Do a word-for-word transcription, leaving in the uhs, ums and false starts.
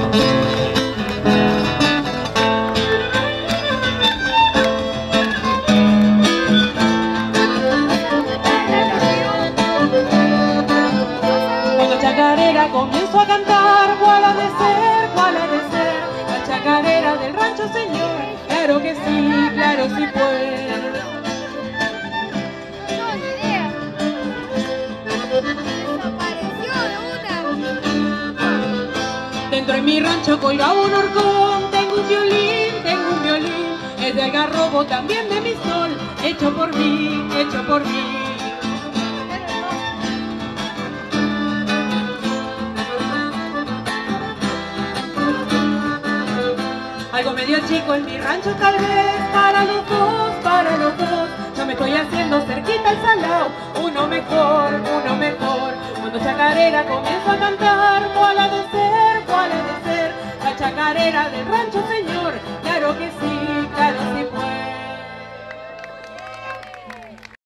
Cuando chacarera comienzo a cantar, ¿cuál ha de ser, cuál ha de ser? La chacarera del rancho, señor. Claro que sí, claro sí puede. Dentro de mi rancho colgaba un horcón, tengo un violín, tengo un violín, es de algarrobo también de mi sol, hecho por mí, hecho por mí. Algo medio chico en mi rancho tal vez, para los dos, para los dos, yo me estoy haciendo cerquita al salao, uno mejor, uno mejor. Cuando chacarera comienzo a cantar, ¿cuál ha de ser, cuál ha de ser? La chacarera del rancho, señor, claro que sí.